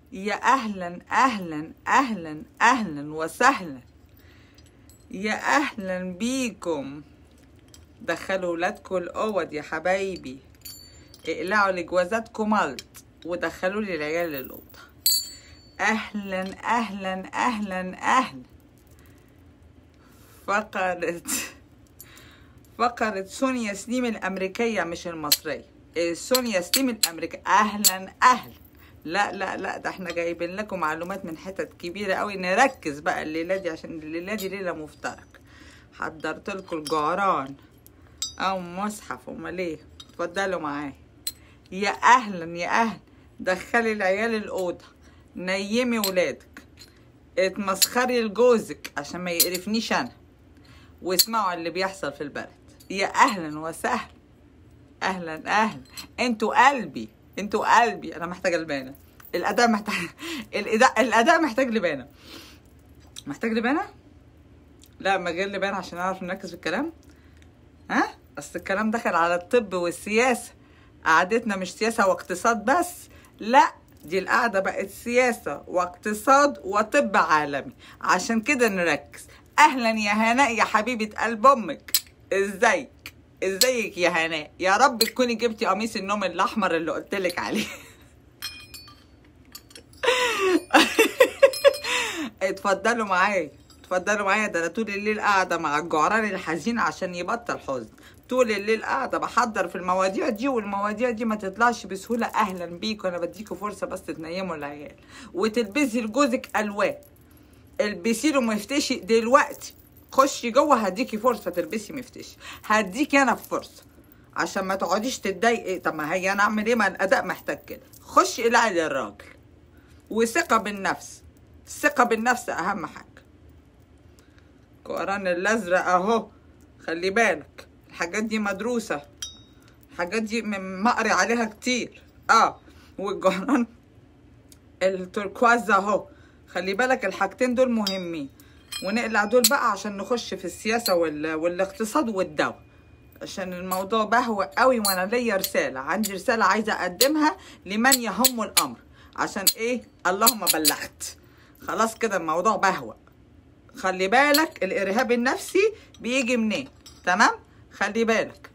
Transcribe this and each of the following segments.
يا أهلا أهلا أهلا أهلا وسهلا، يا أهلا بيكم. دخلوا ولادكم الأوض يا حبايبي، اقلعوا لجوازاتكم ملط ودخلوا لي العيال الأوضة. أهلا أهلا أهلا أهلا. فقرت سونيا سليم الأمريكية مش المصرية، سونيا سليم الأمريكية. أهلا أهلا. لا لا لا، ده احنا جايبين لكم معلومات من حتت كبيرة قوي. نركز بقى الليلة دي عشان الليلة دي ليلة مفترق. حضرت لكم الجعران او مصحف، امال ايه؟ اتفضلوا معايا. يا اهلا يا اهلا. دخلي العيال الاوضه، نيمي ولادك، اتمسخري لجوزك عشان ما يقرفنيش انا، واسمعوا اللي بيحصل في البلد. يا اهلا وسهلا. اهلا اهلا. انتوا قلبي، انتوا قلبي. انا محتاجه لبانه. الاداء محتاج الاداء محتاج لبانه. محتاج لبانه. لا، ما غير لبانه عشان اعرف نركز في الكلام. ها، اصل الكلام دخل على الطب والسياسه. قعدتنا مش سياسه واقتصاد بس، لا، دي القعده بقت سياسه واقتصاد وطب عالمي. عشان كده نركز. اهلا يا هناء يا حبيبه قلب امك، ازيك؟ ازيك يا هناء؟ يا رب تكوني جبتي قميص النوم الاحمر اللي قلتلك عليه. اتفضلوا معايا، اتفضلوا معايا. ده انا طول الليل قاعده مع الجعران الحزين عشان يبطل حزن. طول الليل قاعده بحضر في المواضيع دي، والمواضيع دي ما تطلعش بسهوله. اهلا بيكم. انا بديكوا فرصه بس تنيموا العيال وتلبسي لجوزك الوان. البسي له مفتشي دلوقتي. خشي جوه، هديكي فرصه تلبسي مفتشي. هديكي انا فرصه عشان ما تقعديش تتضايقي. طب ما هي انا اعمل ايه؟ ما الاداء محتاج كده. خشي العب للراجل. وثقه بالنفس، الثقه بالنفس اهم حاجه. القرآن الازرق اهو، خلي بالك الحاجات دي مدروسه، الحاجات دي مقري عليها كتير. والجهران التركواز اهو، خلي بالك الحاجتين دول مهمين. ونقلع دول بقى عشان نخش في السياسه والاقتصاد والدواء، عشان الموضوع بهوى قوي. وانا ليا رساله، عندي رساله عايزه اقدمها لمن يهم الامر. عشان ايه؟ اللهم بلغت. خلاص كده الموضوع بهوى. خلي بالك الارهاب النفسي بيجي منين؟ تمام؟ خلي بالك.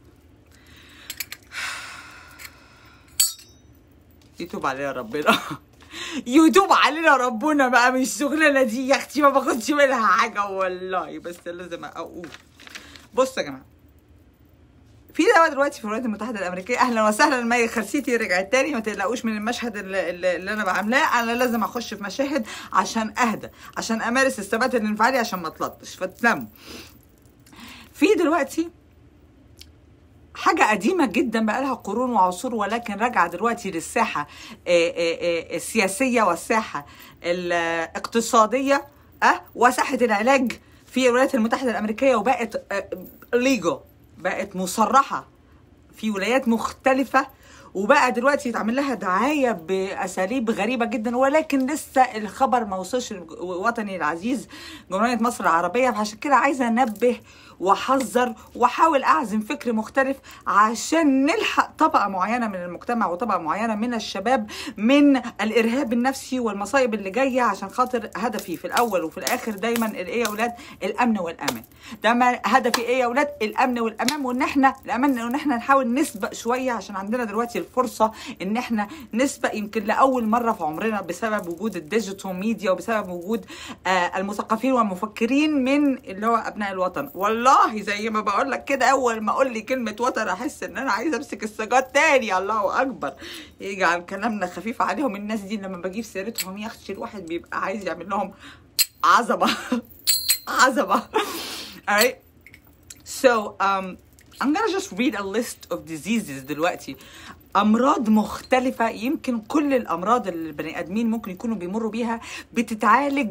يتوب علينا ربنا. يتوب علينا ربنا بقى من الشغلانه دي يا اختي. ما باخدش منها حاجه والله، بس لازم اقول. بصوا يا جماعه، في دواء دلوقتي في الولايات المتحده الامريكيه. اهلا وسهلا. مي خرسيتي رجعت تاني، ما تقلقوش من المشهد اللي انا بعملاه. انا لازم اخش في مشاهد عشان اهدى، عشان امارس الثبات الانفعالي، عشان ما اتلطش. فتلموا. في دلوقتي حاجة قديمة جدا بقالها قرون وعصور، ولكن راجعة دلوقتي للساحة السياسية والساحة الاقتصادية وساحة العلاج في الولايات المتحدة الأمريكية. وبقت ليجو، بقت مصرحة في ولايات مختلفة. وبقى دلوقتي يتعمل لها دعاية بأساليب غريبة جدا، ولكن لسه الخبر ما وصلش لوطني العزيز جمهورية مصر العربية. فعشان كده عايزة أنبه وأحذر وأحاول أعزم فكر مختلف عشان نلحق طبقة معينة من المجتمع وطبقة معينة من الشباب من الإرهاب النفسي والمصايب اللي جاية. عشان خاطر هدفي في الأول وفي الآخر دايما إيه يا أولاد؟ الأمن والأمان. ده هدفي إيه يا أولاد؟ الأمن والأمان. وإن إحنا نحاول نسبق شوية، عشان عندنا دلوقتي الفرصة إن إحنا نسبق يمكن لأول مرة في عمرنا بسبب وجود الديجيتال ميديا وبسبب وجود المثقفين والمفكرين من اللي هو أبناء الوطن. والله زي ما بقول لك كده، اول ما اقول لي كلمه وطن احس ان انا عايزه امسك السجاد تاني. الله اكبر. يجعل كلامنا خفيف عليهم. الناس دي لما بجيب سيرتهم يا اختي الواحد بيبقى عايز يعمل لهم عظمه. عظمه. alright. So I'm gonna just read a list of diseases دلوقتي. امراض مختلفه. يمكن كل الامراض اللي البني ادمين ممكن يكونوا بيمروا بيها بتتعالج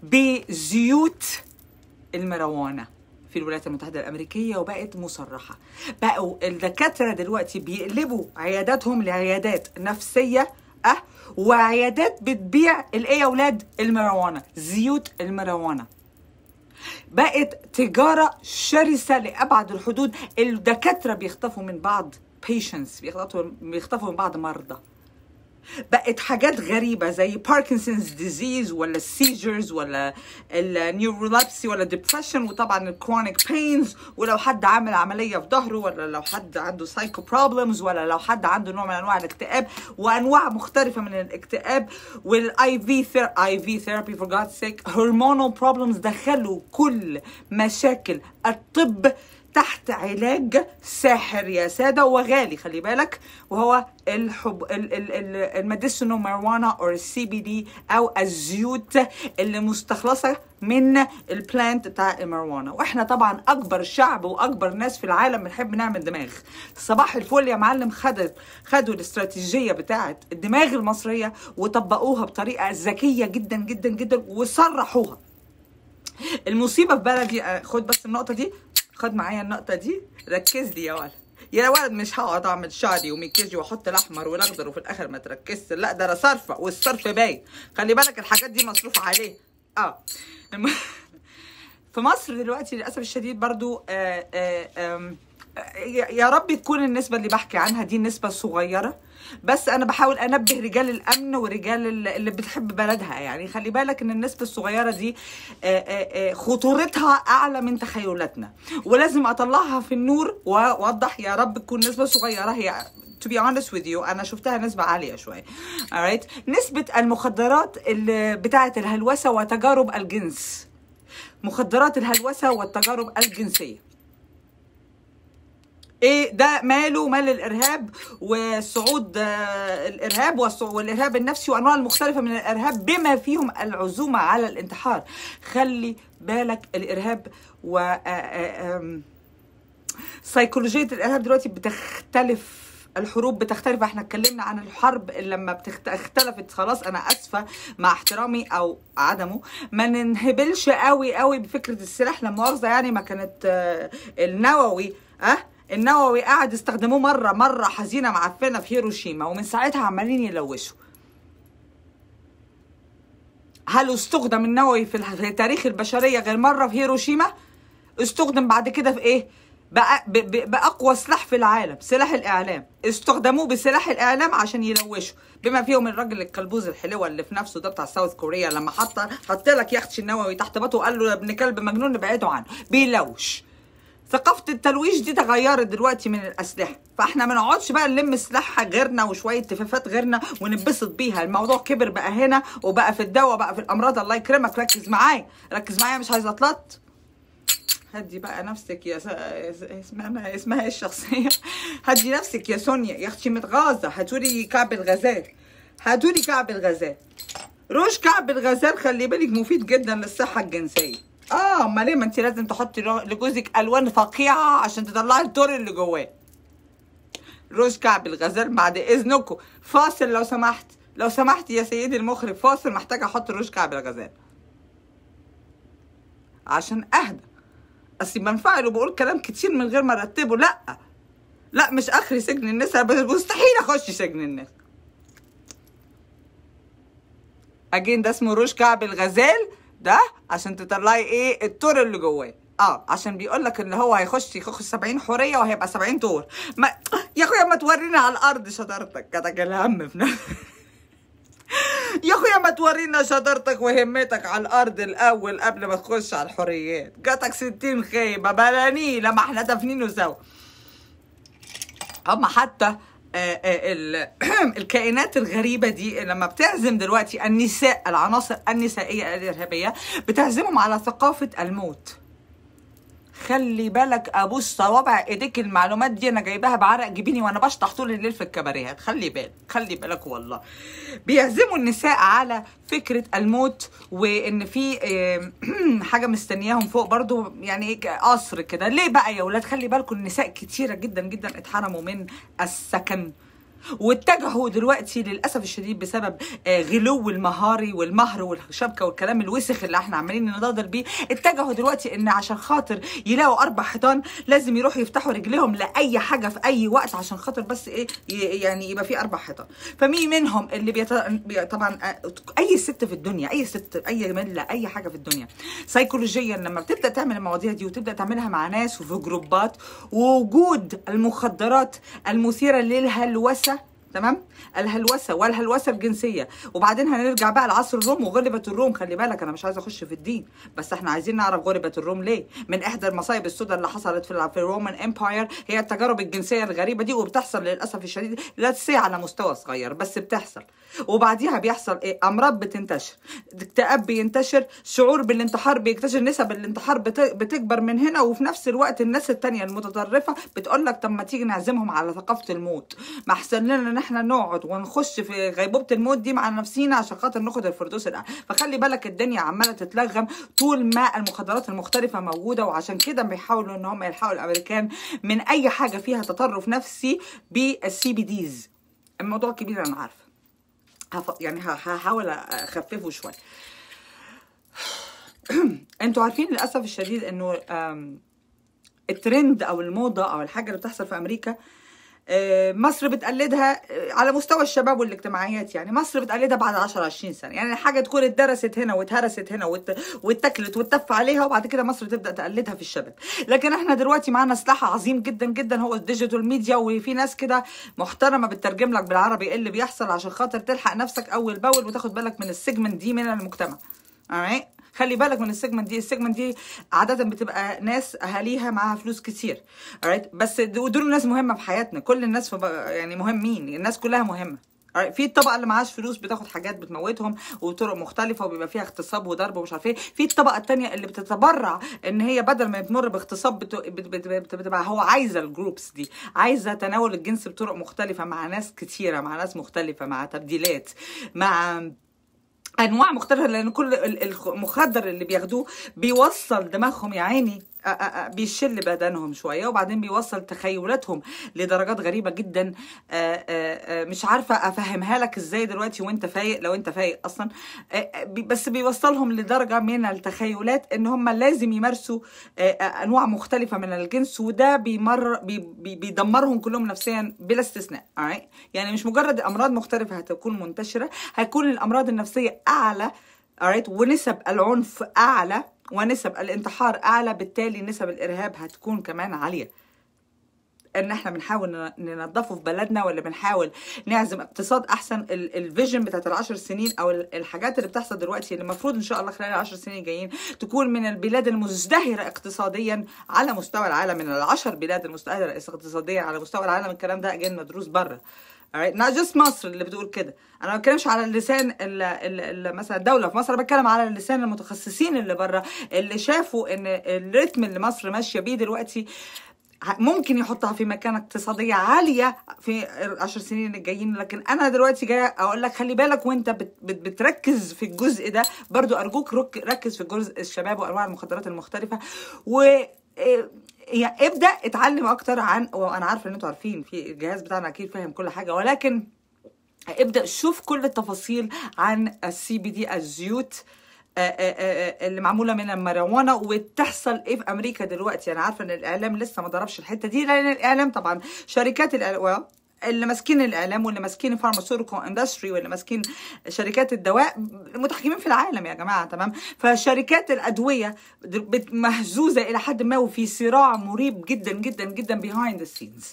بزيوت المروانه في الولايات المتحدة الأمريكية، وبقت مصرحة. بقوا الدكاترة دلوقتي بيقلبوا عياداتهم لعيادات نفسية وعيادات بتبيع الايه يا اولاد؟ المروانة، زيوت المروانة. بقت تجارة شرسة لأبعد الحدود. الدكاترة بيخطفوا من بعض patients، بيخطفوا من بعض مرضى. بقت حاجات غريبة زي باركنسونز ديزيز ولا السيجرز ولا النيورولابسي ولا ديبريشن، وطبعا الكرونيك بينز، ولو حد عامل عملية في ظهره، ولا لو حد عنده سايكو بروبلمز، ولا لو حد عنده نوع من انواع الاكتئاب وانواع مختلفة من الاكتئاب، والاي في ثيرابي فور جاد سيك، هرمونال بروبلمز. دخلوا كل مشاكل الطب تحت علاج ساحر يا سادة وغالي، خلي بالك، وهو الميديسينال ماروانا او السي بي دي او الزيوت اللي مستخلصة من البلانت بتاع الماروانا. واحنا طبعا اكبر شعب واكبر ناس في العالم بنحب نعمل دماغ. صباح الفل يا معلم، خدوا الاستراتيجية بتاعت الدماغ المصرية وطبقوها بطريقة ذكية جدا جدا جدا وصرحوها. المصيبة في بلدي، خد بس النقطة دي، خد معايا النقطة دي، ركز لي يا ولد. يا ولد مش هقعد اعمل شعري ومكياجي واحط الاحمر والاخضر وفي الاخر ما تركزش، لا ده انا صارفة والصرف باين. خلي بالك الحاجات دي مصروف عليه. في مصر دلوقتي للاسف الشديد برضو يا رب تكون النسبة اللي بحكي عنها دي نسبة صغيرة، بس أنا بحاول أنبه رجال الأمن ورجال اللي بتحب بلدها. يعني خلي بالك إن النسبة الصغيرة دي خطورتها أعلى من تخيلاتنا، ولازم أطلعها في النور وأوضح. يا رب تكون نسبة صغيرة. هي to be honest with you أنا شفتها نسبة عالية شوية. alright. نسبة المخدرات اللي بتاعة الهلوسة وتجارب الجنس، مخدرات الهلوسة والتجارب الجنسية، ايه ده ماله مال الارهاب وصعود الارهاب والارهاب النفسي وانواع المختلفه من الارهاب بما فيهم العزومه على الانتحار. خلي بالك الارهاب و سيكولوجيه الارهاب دلوقتي بتختلف، الحروب بتختلف. احنا اتكلمنا عن الحرب لما اختلفت خلاص، انا اسفه مع احترامي او عدمه، ما ننهبلش قوي بفكره السلاح. لا مؤاخذه يعني ما كانت النووي النووي قاعد استخدموه مرة حزينة معفنة في هيروشيما، ومن ساعتها عمالين يلوشوا. هل استخدم النووي في تاريخ البشرية غير مرة في هيروشيما؟ استخدم بعد كده في ايه؟ بأقوى سلاح في العالم، سلاح الإعلام. استخدموه بسلاح الإعلام عشان يلوشوا، بما فيهم الراجل الكلبوز الحلوة اللي في نفسه ده بتاع ساوث كوريا، لما حط لك يختش النووي تحت باطه وقال له يا ابن كلب مجنون ابعدوا عنه، بيلوش. ثقافة التلويش دي تغيرت دلوقتي من الأسلحة، فاحنا ما نقعدش بقى نلم سلاح غيرنا وشوية تفافات غيرنا وننبسط بيها. الموضوع كبر بقى هنا، وبقى في الدواء، بقى في الأمراض. الله يكرمك، ركز معايا مش عايزة أطلط. هدي بقى نفسك يا اسمها ايه الشخصية؟ هدي نفسك يا سونيا يا اختي متغاظة. هاتولي كعب الغزال، روش كعب الغزال، خلي بالك مفيد جدا للصحة الجنسية. امال ليه؟ ما انت لازم تحطي لجوزك الوان فقيعه عشان تطلعي الدور اللي جواه. روش كعب الغزال بعد اذنكم. فاصل لو سمحت يا سيدي المخرج، فاصل، محتاجه احط روش كعب الغزال عشان اهدى. اصل بنفعل وبقول كلام كتير من غير ما ارتبه. لا مش اخري سجن النساء، مستحيل اخش سجن النساء. اجين ده اسمه روش كعب الغزال ده عشان تطلعي ايه الطور اللي جواه. عشان بيقول لك ان هو هيخش 70 حوريه وهيبقى 70 طور. يا اخويا ما تورينا على الارض شطارتك، كتك الهم في نفسك. يا اخويا ما تورينا شطارتك وهمتك على الارض الاول قبل ما تخش على الحوريات. جاتك 60 خيبه بلانيه لما احنا دافنينه سوا. هم حتى الكائنات الغريبة دي لما بتعزم دلوقتي النساء، العناصر النسائية الإرهابية، بتعزمهم على ثقافة الموت. خلي بالك ابوس صوابع ايديك، المعلومات دي انا جايباها بعرق جبيني وانا بشطح طول الليل في الكباريهات. خلي بالك والله بيعزموا النساء على فكره الموت، وان في حاجه مستنياهم فوق برضو، يعني قصر كده. ليه بقى يا ولاد؟ خلي بالكم النساء كتيره جدا جدا اتحرموا من السكن، واتجهوا دلوقتي للاسف الشديد بسبب غلو المهاري والمهر والشبكه والكلام الوسخ اللي احنا عمالين نضادل بيه. اتجهوا دلوقتي ان عشان خاطر يلاقوا 4 حيطان لازم يروحوا يفتحوا رجليهم لاي حاجه في اي وقت عشان خاطر بس ايه يعني يبقى في 4 حيطان. فمين منهم اللي طبعا اي ست في الدنيا، اي مله، اي حاجه في الدنيا سيكولوجيا لما بتبدا تعمل المواضيع دي وتبدا تعملها مع ناس وفي جروبات، ووجود المخدرات المثيره للهلوسه تمام؟ الهلوسه والهلوسه الجنسيه. وبعدين هنرجع بقى لعصر الروم وغلبت الروم. خلي بالك انا مش عايزه اخش في الدين، بس احنا عايزين نعرف غلبت الروم ليه. من احدى المصايب السوداء اللي حصلت في الرومان امباير هي التجارب الجنسيه الغريبه دي، وبتحصل للاسف الشديد لا تسي على مستوى صغير بس بتحصل. وبعديها بيحصل ايه؟ امراض بتنتشر، اكتئاب بينتشر، شعور بالانتحار بيكتشف، نسب الانتحار بتكبر من هنا. وفي نفس الوقت الناس التانية المتطرفه بتقول لك طب ما تيجي نعزمهم على ثقافه الموت، ما احسن لنا ان احنا نقعد ونخش في غيبوبه الموت دي مع نفسينا عشان خاطر ناخد الفردوس الاعلى. فخلي بالك الدنيا عماله تتلغم طول ما المخدرات المختلفه موجوده. وعشان كده بيحاولوا ان هم يلحقوا الامريكان من اي حاجه فيها تطرف نفسي بالسي بي ديز. الموضوع كبير انا عارفه، يعني هحاول اخففه شويه. انتوا عارفين للاسف الشديد انه الترند او الموضه او الحاجه اللي بتحصل في امريكا مصر بتقلدها على مستوى الشباب والاجتماعيات. يعني مصر بتقلدها بعد 10-20 سنه، يعني حاجه تكون اتدرست هنا واتهرست هنا واتكلت واتف عليها، وبعد كده مصر تبدا تقلدها في الشباب. لكن احنا دلوقتي معانا سلاح عظيم جدا جدا هو الديجيتال ميديا، وفي ناس كده محترمه بتترجم لك بالعربي ايه اللي بيحصل عشان خاطر تلحق نفسك اول باول وتاخد بالك من السيجمنت دي من المجتمع. خلي بالك من السيجمنت دي عادة بتبقى ناس اهاليها معاها فلوس كتير. بس دول ناس مهمة في حياتنا، كل الناس يعني مهمين، الناس كلها مهمة. في الطبقة اللي معاش فلوس بتاخد حاجات بتموتهم وطرق مختلفة وبيبقى فيها اغتصاب وضرب ومش عارف ايه. في الطبقة التانية اللي بتتبرع ان هي بدل ما تمر باغتصاب بتبقى هو عايزة الجروبس دي، عايزة تناول الجنس بطرق مختلفة مع ناس كتيرة، مع ناس مختلفة، مع تبديلات، مع انواع مختلفه. لان كل المخدر اللي بياخدوه بيوصل دماغهم يا عيني، بيشل بدنهم شويه، وبعدين بيوصل تخيلاتهم لدرجات غريبه جدا. مش عارفه افهمها لك ازاي دلوقتي وانت فايق، لو انت فايق اصلا. بس بيوصلهم لدرجه من التخيلات ان هم لازم يمارسوا انواع مختلفه من الجنس، وده بيدمرهم كلهم نفسيا بلا استثناء. يعني مش مجرد امراض مختلفه هتكون منتشره، هيكون الامراض النفسيه اعلى، ونسب العنف اعلى، ونسب الانتحار اعلى، بالتالي نسب الارهاب هتكون كمان عاليه. ان احنا بنحاول ننظفه في بلدنا، ولا بنحاول نعزم اقتصاد احسن. الفيجن بتاعت ال10 سنين او الحاجات اللي بتحصل دلوقتي اللي المفروض ان شاء الله خلال ال10 سنين الجايين تكون من البلاد المزدهره اقتصاديا على مستوى العالم، من ال10 بلاد المزدهره اقتصاديا على مستوى العالم. الكلام ده جاي مدروس بره. not just مصر اللي بتقول كده. انا ما بتكلمش على اللسان مثلا الدوله في مصر، بتكلم على اللسان المتخصصين اللي بره، اللي شافوا ان الريتم اللي مصر ماشيه بيه دلوقتي ممكن يحطها في مكانه اقتصاديه عاليه في ال10 سنين الجايين. لكن انا دلوقتي جايه اقول لك خلي بالك وانت بتركز في الجزء ده، برضو ارجوك ركز في جزء الشباب وانواع المخدرات المختلفه، و يعني ابدا اتعلم اكتر عن، وانا عارفه ان انتوا عارفين في الجهاز بتاعنا اكيد فاهم كل حاجه، ولكن ابدا شوف كل التفاصيل عن السي بي دي، الزيوت اللي معموله من الماريجوانا، وتحصل ايه في امريكا دلوقتي. انا عارفه ان الاعلام لسه ما ضربش الحته دي، لان الاعلام طبعا شركات الاعلام اللي ماسكين الاعلام واللي ماسكين الفارماسيوتيكال اندستري واللي ماسكين شركات الدواء المتحكمين في العالم يا جماعه. تمام؟ فشركات الادويه مهزوزه الى حد ما، وفي صراع مريب جدا جدا جدا behind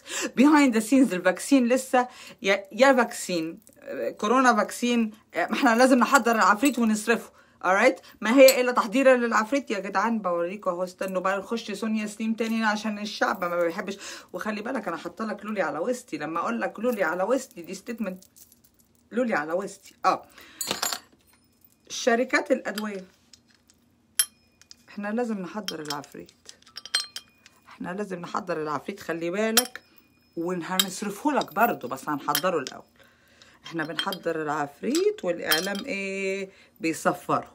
the scenes. الفاكسين لسه يا فاكسين كورونا فاكسين، ما احنا لازم نحضر العفريت ونصرفه. alright، ما هي الا تحضيرا للعفريت يا جدعان. بوريكم اهو، استنوا بقى نخش سونيا سليم تاني عشان الشعب ما بيحبش. وخلي بالك انا حاطه لك لولي على وسطي، لما اقول لك لولي على وسطي دي ستيتمنت لولي على وسطي. شركات الادويه احنا لازم نحضر العفريت، خلي بالك، وهنصرفه لك برضه، بس هنحضره الاول. احنا بنحضر العفريت والاعلام ايه بيصفره.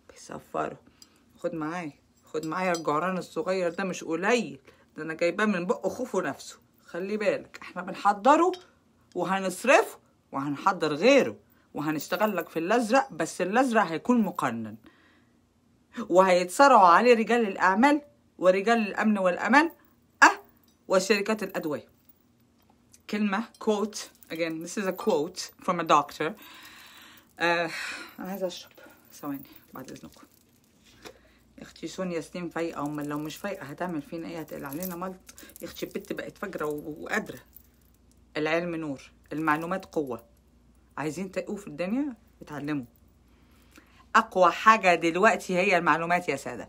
خد معايا الجعران الصغير ده مش قليل، ده انا جايباه من بقه خوفه نفسه. خلي بالك احنا بنحضره وهنصرفه وهنحضر غيره، وهنشتغل لك في الازرق، بس الازرق هيكون مقنن، وهيتصارعوا عليه رجال الاعمال ورجال الامن والامان وشركات الادويه. كلمه quote again, this is a quote from a doctor. انا عايزه اشرب، ثواني بعد اذنكم. يا اختي سونيا سليم فايقه، امال لو مش فايقه هتعمل فينا ايه؟ هتقل علينا ملط. يا اختي البت بقت فجره وقادره. العلم نور، المعلومات قوة. عايزين تقوا في الدنيا؟ اتعلموا. أقوى حاجة دلوقتي هي المعلومات يا سادة.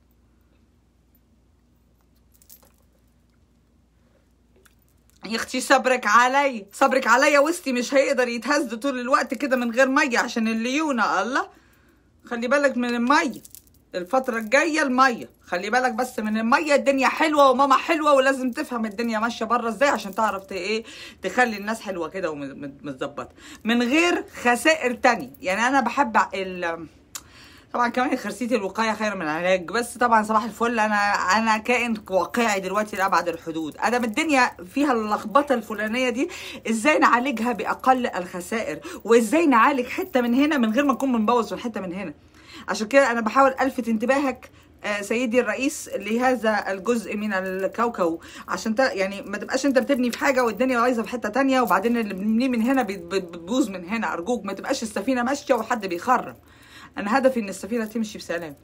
يا اختي صبرك علي، صبرك عليا. وسطي مش هيقدر يتهز طول الوقت كده من غير ميه عشان الليونه. الله، خلي بالك من الميه الفتره الجايه. الميه خلي بالك بس من الميه. الدنيا حلوه وماما حلوه، ولازم تفهم الدنيا ماشيه بره ازاي عشان تعرف ايه تخلي الناس حلوه كده ومتظبطه من غير خسائر تانية. يعني انا بحب طبعا كمان خرسية الوقاية خير من العلاج. بس طبعا صباح الفل، انا كائن واقعي دلوقتي لأبعد الحدود. ادم الدنيا فيها اللخبطة الفلانية دي، ازاي نعالجها بأقل الخسائر، وازاي نعالج حتة من هنا من غير ما نكون بنبوظ في الحتة من هنا. عشان كده انا بحاول الفت انتباهك سيدي الرئيس لهذا الجزء من الكوكب، عشان يعني ما تبقاش انت بتبني في حاجه والدنيا بايظه في حته تانية، وبعدين اللي بنبنيه من هنا بتبوظ من هنا. ارجوك ما تبقاش السفينه ماشيه وحد بيخرم. انا هدفي ان السفينه تمشي بسلام.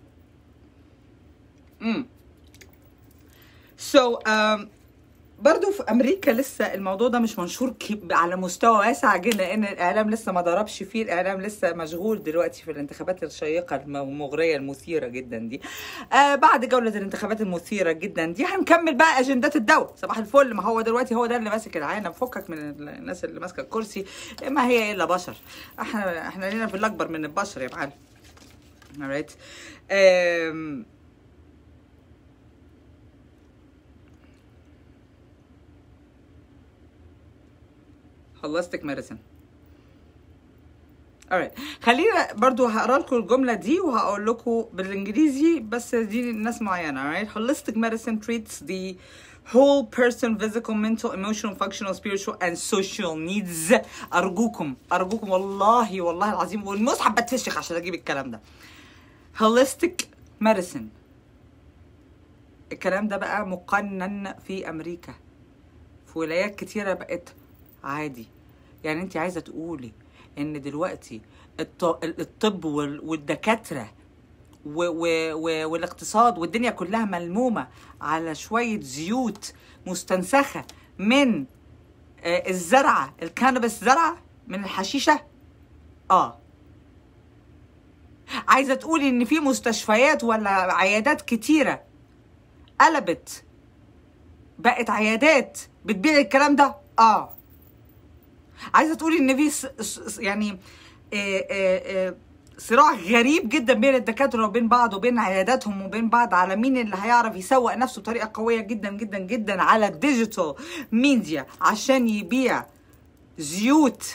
برضو في امريكا لسه الموضوع ده مش منشور على مستوى واسع جدا، لان الاعلام لسه ما ضربش فيه. الاعلام لسه مشغول دلوقتي في الانتخابات الشيقه المغريه المثيره جدا دي. بعد جوله الانتخابات المثيره جدا دي هنكمل بقى اجندات الدوله. صباح الفل، ما هو دلوقتي هو ده اللي ماسك العالم. فكك من الناس اللي ماسكه الكرسي، ما هي الا بشر. احنا لينا في الاكبر من البشر يا معلم. alright. holistic medicine. alright. خلينا برضو هقرا لكم الجمله دي وهقول لكم بالانجليزي، بس دي ناس معينه. alright. holistic medicine treats the whole person, physical, mental, emotional, functional, spiritual and social needs. ارجوكم والله العظيم والمصحف بتفشخ عشان اجيب الكلام ده. holistic medicine. الكلام ده بقى مقنن في امريكا، في ولايات كتيره بقت عادي. يعني انت عايزه تقولي ان دلوقتي الطب والدكاتره والاقتصاد والدنيا كلها ملمومه على شويه زيوت مستنسخه من الزرعه، الكانابس زرعه من الحشيشه؟ عايزه تقولي ان في مستشفيات ولا عيادات كتيره قلبت بقت عيادات بتبيع الكلام ده؟ عايزه تقولي ان في يعني صراع غريب جدا بين الدكاتره وبين بعض وبين عياداتهم وبين بعض على مين اللي هيعرف يسوق نفسه بطريقه قويه جدا جدا جدا على الديجيتال ميديا عشان يبيع زيوت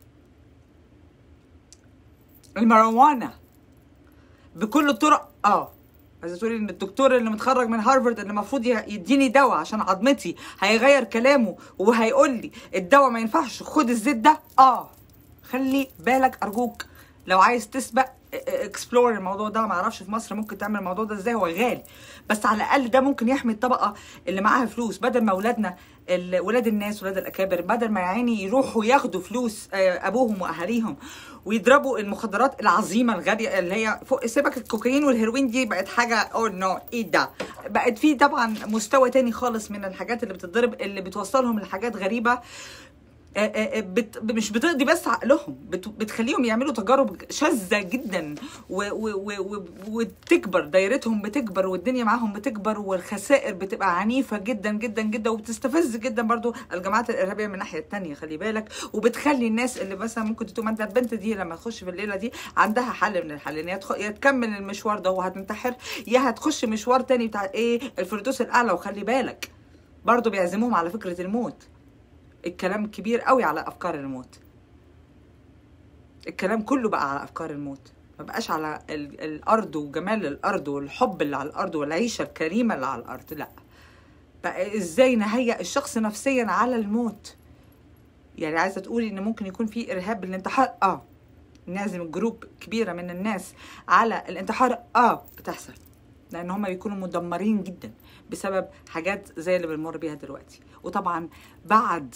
المروانه بكل الطرق. عايزه تقولي ان الدكتور اللي متخرج من هارفارد اللي المفروض يديني دواء عشان عظمتي هيغير كلامه وهيقول لي الدواء ما ينفعش، خد الزيت ده؟ خلي بالك ارجوك. لو عايز تسبق اكسبلور الموضوع ده. ما اعرفش في مصر ممكن تعمل الموضوع ده ازاي، هو غالي، بس على الاقل ده ممكن يحمي الطبقه اللي معاها فلوس، بدل ما اولادنا ولاد الناس ولاد الاكابر بدل ما يعني يروحوا ياخدوا فلوس ابوهم واهاليهم ويضربوا المخدرات العظيمه الغاليه اللي هي فوق. سيبك الكوكايين والهيروين دي بقت حاجه نو ايه ده، بقت في طبعا مستوى تاني خالص من الحاجات اللي بتتضرب اللي بتوصلهم لحاجات غريبه. مش بتقضي بس عقلهم، بتخليهم يعملوا تجارب شاذة جدا وتكبر دايرتهم، بتكبر والدنيا معاهم بتكبر، والخسائر بتبقى عنيفة جدا جدا جدا، وبتستفز جدا برضو الجماعات الإرهابية من الناحية التانية. خلي بالك. وبتخلي الناس اللي مثلا ممكن تقوم انت البنت دي لما تخش في الليلة دي عندها حل من الحلين، يا تكمل المشوار ده وهتنتحر، يا هتخش مشوار تاني بتاع الفردوس الأعلى. وخلي بالك برضو بيعزموهم على فكرة الموت. الكلام كبير قوي على افكار الموت. الكلام كله بقى على افكار الموت، ما بقاش على الارض وجمال الارض والحب اللي على الارض والعيشه الكريمه اللي على الارض. لا، بقى ازاي نهيئ الشخص نفسيا على الموت. يعني عايزه تقولي ان ممكن يكون في ارهاب بالانتحار؟ نعزم جروب كبيره من الناس على الانتحار؟ بتحصل، لان هم بيكونوا مدمرين جدا بسبب حاجات زي اللي بنمر بيها دلوقتي. وطبعا بعد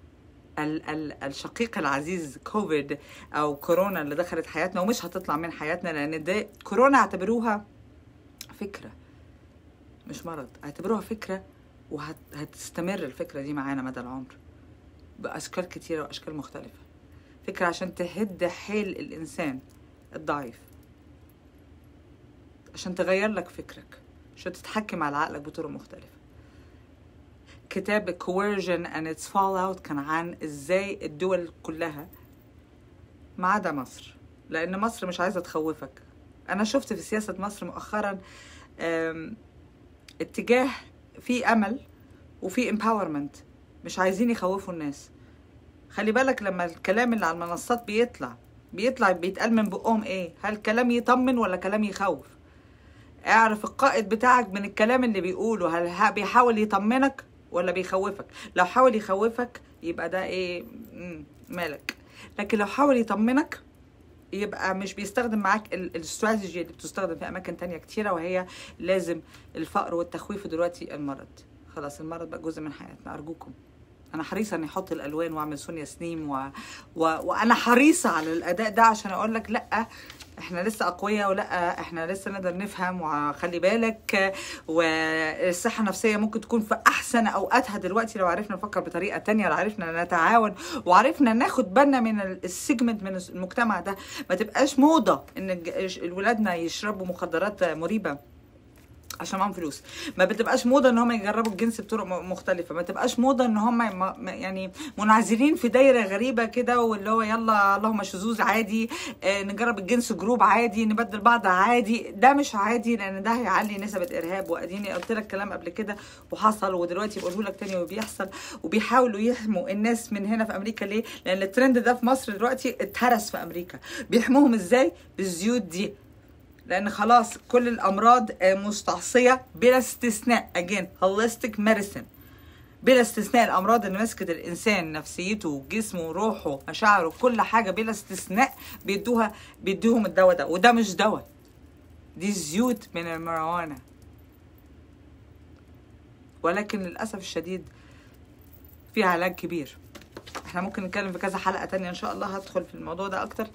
الشقيق العزيز كوفيد او كورونا اللي دخلت حياتنا ومش هتطلع من حياتنا، لان ده كورونا اعتبروها فكره مش مرض، اعتبروها فكره وهتستمر الفكره دي معانا مدى العمر. باشكال كتيره واشكال مختلفه. فكره عشان تهد حيل الانسان الضعيف، عشان تغير لك فكرك، عشان تتحكم على عقلك بطرق مختلفه. كتاب Coercion and its Fallout كان عن ازاي الدول كلها ما عدا مصر، لان مصر مش عايزه تخوفك. انا شفت في سياسه مصر مؤخرا اتجاه فيه امل وفيه empowerment، مش عايزين يخوفوا الناس. خلي بالك لما الكلام اللي على المنصات بيتقال من بقهم ايه، هل كلام يطمن ولا كلام يخوف؟ اعرف القائد بتاعك من الكلام اللي بيقوله، هل بيحاول يطمنك ولا بيخوفك؟ لو حاول يخوفك يبقى ده ايه، مالك. لكن لو حاول يطمنك يبقى مش بيستخدم معاك الاستراتيجي اللي بتستخدم في اماكن تانية كتيرة، وهي لازم الفقر والتخويف. دلوقتي المرض، خلاص المرض بقى جزء من حياتنا. ارجوكم، انا حريصه اني احط الالوان واعمل سونيا سنيم وانا حريصه على الاداء ده عشان اقول لك لا احنا لسه اقوياء، ولا احنا لسه نقدر نفهم، وخلي بالك. والصحه النفسيه ممكن تكون في احسن اوقاتها دلوقتي لو عرفنا نفكر بطريقه تانية، لو عرفنا نتعاون وعرفنا ناخد بالنا من السيجمنت من المجتمع ده. ما تبقاش موضه ان ولادنا يشربوا مخدرات مريبه عشان معاهم فلوس، ما بتبقاش موضه ان هم يجربوا الجنس بطرق مختلفه، ما تبقاش موضه ان هم يعني منعزلين في دايره غريبه كده، واللي هو يلا اللهم شذوذ عادي، نجرب الجنس جروب عادي، نبدل بعض عادي. ده مش عادي، لان ده هيعلي نسب الارهاب. واديني قلت لك كلام قبل كده وحصل، ودلوقتي بقوله لك تاني وبيحصل. وبيحاولوا يحموا الناس من هنا في امريكا. ليه؟ لان الترند ده في مصر دلوقتي اتهرس في امريكا. بيحموهم ازاي؟ بالزيوت دي، لأن خلاص كل الأمراض مستعصية بلا استثناء. again holistic medicine، بلا استثناء. الأمراض اللي مسكت الإنسان، نفسيته وجسمه وروحه ومشاعره كل حاجة بلا استثناء، بيدوهم الدواء ده. وده مش دواء، دي زيوت من الماريجوانا. ولكن للأسف الشديد فيها علاج كبير. احنا ممكن نتكلم في كذا حلقة تانية ان شاء الله، هدخل في الموضوع ده اكتر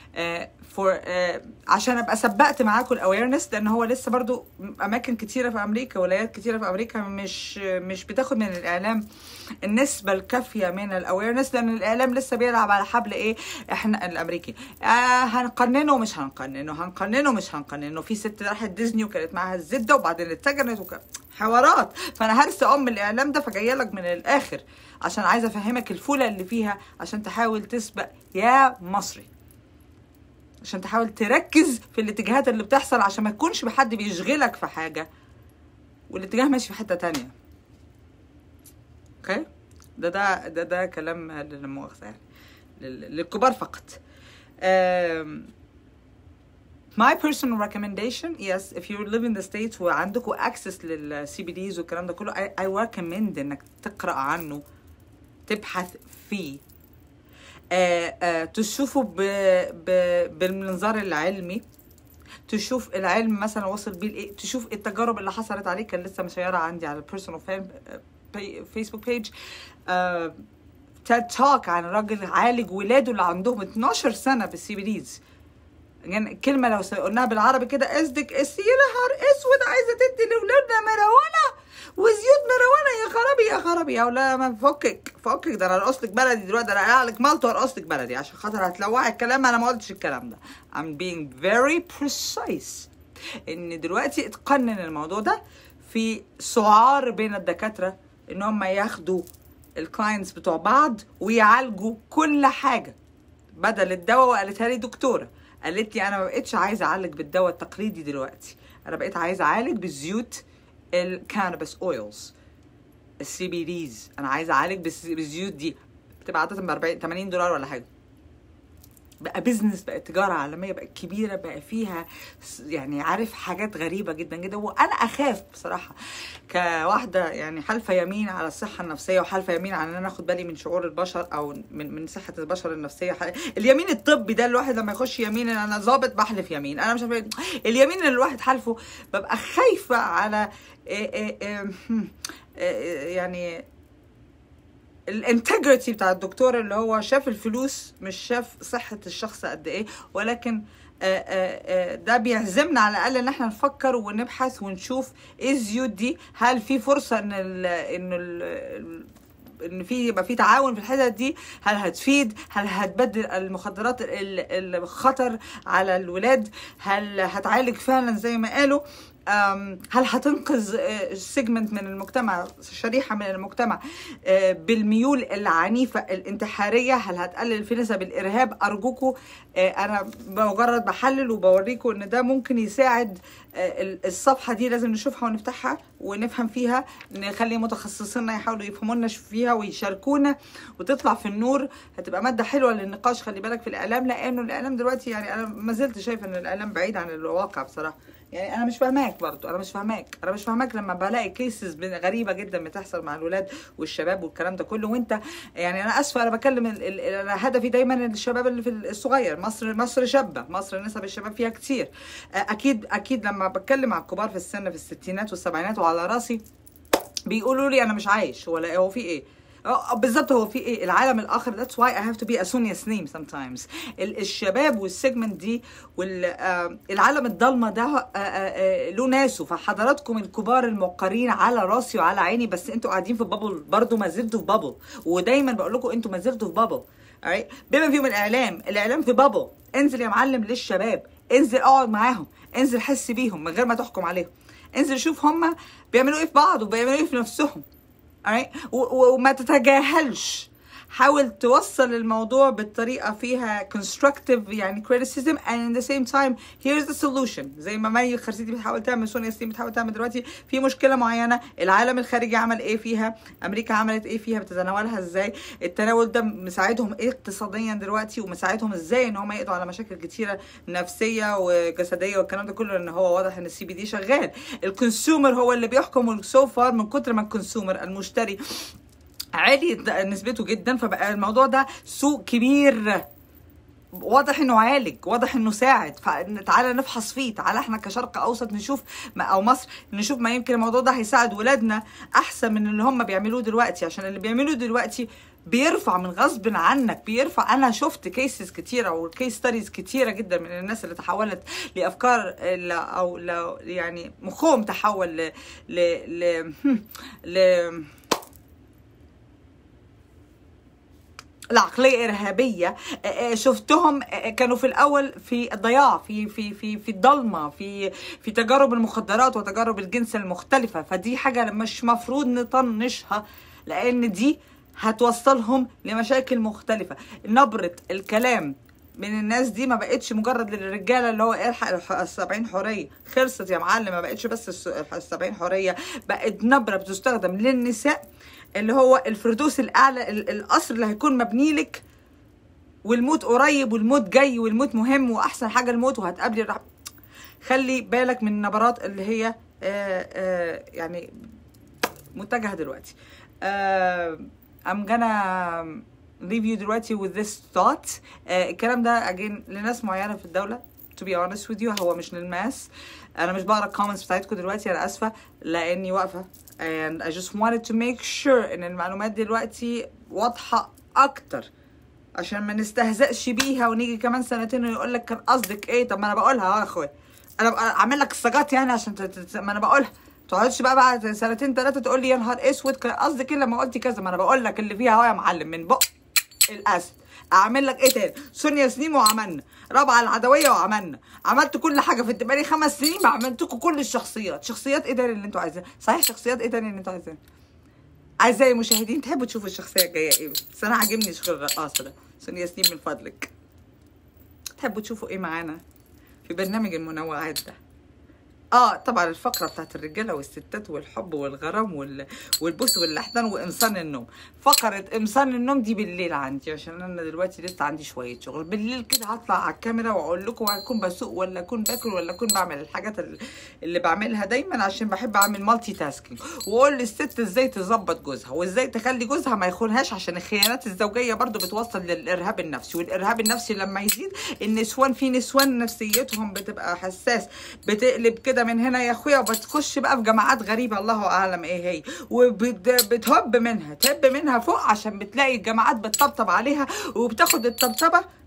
عشان ابقى سبقت معاكم الاويرنس. لان هو لسه برضو اماكن كتيرة في امريكا، ولايات كتيرة في امريكا مش بتاخد من الاعلام النسبة الكافية من الاويرنس، لان الاعلام لسه بيلعب على حبل ايه، احنا الامريكي هنقننه ومش هنقننه مش هنقننه. في ست راحت ديزني وكانت معاها الزبدة وبعدين اتسجنت حوارات. فانا هرس الاعلام ده، فجايه لك من الاخر عشان عايزه افهمك الفوله اللي فيها، عشان تحاول تسبق يا مصري، عشان تحاول تركز في الاتجاهات اللي بتحصل، عشان ما يكونش بحد بيشغلك في حاجه والاتجاه ماشي في حته تانية. اوكي، ده كلام للمؤاخذه يعني للكبار فقط. My personal recommendation, yes, if you live in the States وعندكم access للCBDs والكلام ده كله, I recommend انك تقرأ عنه، تبحث فيه، تشوفه بالمنظار العلمي، تشوف العلم مثلا وصل بيه لايه، تشوف التجارب اللي حصلت عليه. كان لسه مشيرة عندي على البيرسونال فيسبوك بيج تيد توك عن راجل عالج ولاده اللي عندهم 12 سنة بالCBDs. يعني الكلمة لو قلناها بالعربي كده، قصدك يا نهار اسود عايزة تدي لولادنا مروانة وزيوت مروانة، يا خرابي يا ولا ما فكك ده انا ارقصلك بلدي دلوقتي، انا اقلك مالطه وارقصلك بلدي عشان خاطر هتلوعي الكلام. انا ما قلتش الكلام ده. I'm being very precise ان دلوقتي اتقنن الموضوع ده في سعار بين الدكاترة ان هم ياخدوا الكلاينتس بتوع بعض ويعالجوا كل حاجة بدل الدواء. وقالتها لي دكتورة، قالت لي انا ما بقتش عايزه اعالج بالدواء التقليدي دلوقتي، انا بقيت عايزه اعالج بالزيوت الكانابس اويلز الCBDs. انا عايزه اعالج بالزيوت دي، بتبقى عاده ب $80 ولا حاجه. بقى بيزنس، بقى تجاره عالميه، بقى كبيره، بقى فيها يعني عارف حاجات غريبه جدا جدا. وانا اخاف بصراحه كواحده يعني حالفه يمين على الصحه النفسيه وحالفه يمين على ان انا اخد بالي من شعور البشر او من صحه البشر النفسيه. اليمين الطبي ده الواحد لما يخش يمين، انا ظابط بحلف يمين، انا مش عارفه اليمين اللي الواحد حالفه، ببقى خايفه على يعني الانتجريتي بتاع الدكتور اللي هو شاف الفلوس مش شاف صحة الشخص قد ايه. ولكن ده بيعزمنا على الاقل ان احنا نفكر ونبحث ونشوف ايه الزيوت دي، هل في فرصة ان ان يبقى في تعاون في الحتت دي، هل هتفيد؟ هل هتبدل المخدرات الخطر على الولاد؟ هل هتعالج فعلا زي ما قالوا؟ هل هتنقذ سيجمنت من المجتمع، شريحة من المجتمع بالميول العنيفة الانتحارية؟ هل هتقلل في نسب الإرهاب؟ أرجوكم أنا مجرد بحلل وبوريكم إن ده ممكن يساعد. الصفحة دي لازم نشوفها ونفتحها ونفهم فيها، نخلي متخصصينا يحاولوا يفهمونا فيها ويشاركونا وتطلع في النور. هتبقى مادة حلوة للنقاش. خلي بالك في الإعلام، لأنه الإعلام دلوقتي يعني أنا ما زلت شايفة إن الإعلام بعيد عن الواقع بصراحة. يعني انا مش فاهماك برضو، انا مش فاهماك لما بلاقي كيسز غريبه جدا بتحصل مع الولاد والشباب والكلام ده كله. وانت يعني انا اسفه، انا بكلم انا هدفي دايما الشباب اللي في الصغير. مصر شابه، مصر نسب الشباب فيها كتير. اكيد لما بتكلم على الكبار في السن في الستينات والسبعينات وعلى راسي بيقولوا لي انا مش عايش، ولا هو في ايه بالظبط، هو في ايه العالم الاخر. that's why I have to be a Sonia Sneem sometimes. الشباب والسيجمنت دي والعالم الضلمه ده له ناسه. فحضراتكم الكبار الموقرين على راسي وعلى عيني، بس انتوا قاعدين في بابل برضو، ما زلتوا في بابل. ودايما بقول لكم انتوا ما زلتوا في بابل. بما فيهم الاعلام في بابل. انزل يا معلم للشباب، انزل اقعد معاهم، انزل حس بيهم من غير ما تحكم عليهم، انزل شوف هم بيعملوا ايه في بعض وبيعملوا ايه في نفسهم. وما تتجاهلش، حاول توصل الموضوع بالطريقة فيها constructive يعني criticism and in the same time here's the solution. زي ما مي خرسيتي بتحاول تعمل، سونيا سنين بتحاول تعمل دلوقتي في مشكلة معينة، العالم الخارجي عمل ايه فيها، امريكا عملت ايه فيها، بتتناولها ازاي، التناول ده مساعدهم ايه اقتصاديا دلوقتي، ومساعدهم ازاي ان هم يقضوا على مشاكل كتيرة نفسية وجسدية والكلام ده كله. ان هو واضح ان CBD شغال. الكونسيومر هو اللي بيحكم سو فار، من كتر ما الكونسيومر المشتري عالي نسبته جدا، فبقى الموضوع ده سوق كبير. واضح انه عالج، واضح انه ساعد. فتعالى نفحص فيه، تعالى احنا كشرق اوسط نشوف او مصر نشوف ما يمكن الموضوع ده هيساعد ولادنا احسن من اللي هم بيعملوه دلوقتي. عشان اللي بيعملوه دلوقتي بيرفع من غصب عنك، بيرفع. انا شفت كيسز كتيره وكيس ستاديز كتيره جدا من الناس اللي تحولت لافكار او يعني مخهم تحول العقليه ارهابيه. شفتهم كانوا في الاول في الضياع، في الضلمه، في تجارب المخدرات وتجارب الجنس المختلفه. فدي حاجه مش مفروض نطنشها، لان دي هتوصلهم لمشاكل مختلفه. نبره الكلام من الناس دي ما بقتش مجرد للرجاله اللي هو الحق ال70 حريه، خلصت يا معلم. ما بقتش بس ال70 حريه، بقت نبره بتستخدم للنساء اللي هو الفردوس الاعلى، القصر اللي هيكون مبني لك، والموت قريب والموت جاي والموت مهم واحسن حاجه الموت وهتقابلي خلي بالك من النبرات اللي هي يعني متجهه دلوقتي. I'm gonna leave you دلوقتي with this thought. الكلام ده again لناس معينه في الدوله. to be honest with you هو مش للماس. انا مش بقرا الكومنتس بتاعتكم دلوقتي، انا اسفه لاني واقفه and I just wanted to make sure ان المعلومات دلوقتي واضحه اكتر، عشان ما نستهزئش بيها ونيجي كمان سنتين ويقول لك كان قصدك ايه. طب ما انا بقولها يا اخويا، انا اعمل لك السجات يعني عشان ما انا بقولها. ما تقعدش بقى بعد سنتين ثلاثه تقول لي يا نهار اسود كان قصدك ايه لما قلتي كذا. ما انا بقول لك اللي فيها اهو يا معلم، من بق الاسد. اعمل لك ايه تاني؟ سونيا سنيم وعملنا، رابعه العدويه وعملنا، عملت كل حاجه في بقالي 5 سنين عملتكم كل الشخصيات. شخصيات ايه تاني اللي انتوا عايزينها؟ صحيح شخصيات ايه تاني اللي انتوا عايزينها؟ اعزائي المشاهدين تحبوا تشوفوا الشخصيه الجايه ايه؟ بس انا عاجبني شغل الرقاصه ده. سونيا سنيم من فضلك تحبوا تشوفوا ايه معانا في برنامج المنوعات ده؟ طبعا الفقره بتاعت الرجاله والستات والحب والغرام والبوس والاحضان وقمصان النوم. فقره قمصان النوم دي بالليل عندي، عشان انا دلوقتي لسه عندي شويه شغل. بالليل كده هطلع على الكاميرا واقول لكم هكون بسوق ولا اكون باكل ولا اكون بعمل الحاجات اللي بعملها دايما، عشان بحب اعمل مالتي تاسكينج. واقول للست ازاي تظبط جوزها وازاي تخلي جوزها ما يخونهاش، عشان الخيانات الزوجيه برضو بتوصل للارهاب النفسي. والارهاب النفسي لما يزيد، النسوان في نسوان نفسيتهم بتبقى حساس، بتقلب كده من هنا يا اخويا، وبتخش بقى في جماعات غريبه الله اعلم ايه هي، وبتهب منها تهب منها فوق، عشان بتلاقي الجماعات بتطبطب عليها وبتاخد الطبطبه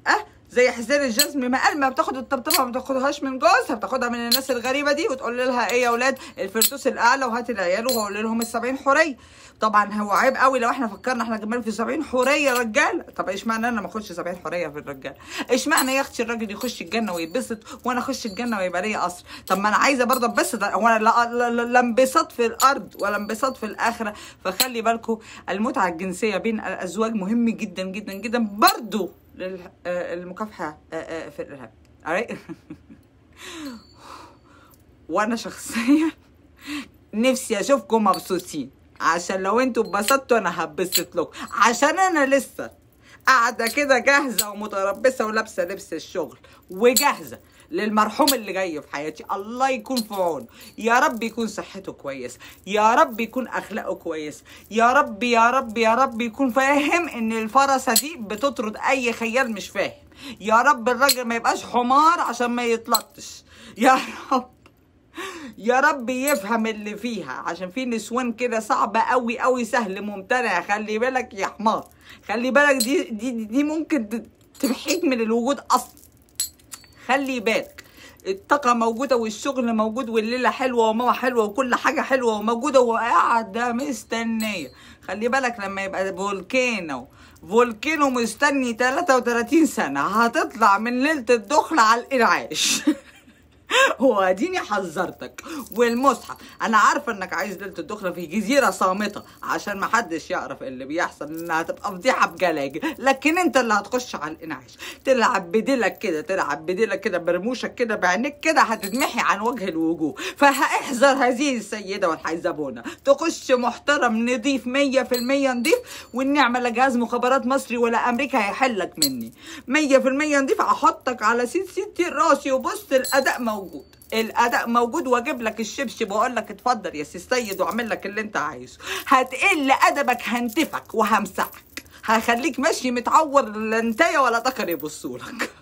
زي حسين الجسمي ما قال ما بتاخد الطبطبه ما بتاخدهاش من جوزها، بتاخدها من الناس الغريبه دي وتقول لها ايه يا اولاد الفردوس الاعلى وهات العيال وهقول لهم ال70 حوريه. طبعا هو عيب قوي لو احنا فكرنا احنا كمان في 70 حوريه رجاله. طب ايش معنى انا ما اخدش 70 حوريه في الرجاله؟ ايش معنى يا اختي الراجل يخش الجنه ويتبسط وانا اخش الجنه ويبقى ليا قصر؟ طب ما انا عايزه برضه اتبسط، هو انا لا انبساط في الارض ولا انبساط في الاخره. فخلي بالكم المتعه الجنسيه بين الازواج مهم جدا جدا جدا برضه للمكافحه في الارهاب. وانا شخصيا نفسي اشوفكم مبسوطين، عشان لو انتوا اتبسطتوا انا هتبسط لكم، عشان انا لسه قاعده كده جاهزه ومتربصه ولابسه لبس الشغل وجاهزه للمرحوم اللي جاي في حياتي. الله يكون في عونه، يا رب يكون صحته كويس، يا رب يكون اخلاقه كويس، يا رب يا رب يا رب يكون فاهم ان الفرسه دي بتطرد اي خيال مش فاهم، يا رب الراجل ما يبقاش حمار عشان ما يتلطش، يا رب يا رب يفهم اللي فيها، عشان في نسوان كده صعبه قوي قوي سهل ممتنع. خلي بالك يا حمار، خلي بالك دي ممكن تمحيك من الوجود اصلا. خلي بالك الطاقه موجوده والشغل موجود والليله حلوه وماما حلوه وكل حاجه حلوه وموجوده وقاعده مستنيه. خلي بالك لما يبقى فولكانو مستني 33 سنه هتطلع من ليله الدخل على الانعاش. واديني حذرتك. والمصحف انا عارفه انك عايز ليله الدخله في جزيره صامته عشان ما حدش يعرف اللي بيحصل، انها هتبقى فضيحه بجلاجل، لكن انت اللي هتخش على الانعاش تلعب بديلك كده، تلعب بديلك كده برموشك كده بعينيك كده، هتتمحي عن وجه الوجوه. فاحذر هذه السيده والحيزبونه، تخش محترم نضيف 100% نضيف، والنعمه لا جهاز مخابرات مصري ولا امريكا هيحلك مني. 100% نضيف، احطك على ستي راسي وبص الاداء موجود، الاداء موجود، واجيب لك الشبشب واقول لك اتفضل يا سي السيد واعمل لك اللي انت عايزه. هتقل ادبك هنتفك وهمسحك، هخليك ماشي متعور لا انتيا ولا ذكر يبصولك.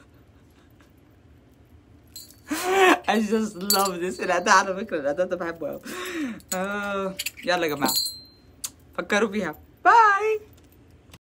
I just love this. الاداء على فكره الاداء ده بحبه قوي. يلا يا جماعه فكروا فيها. باي.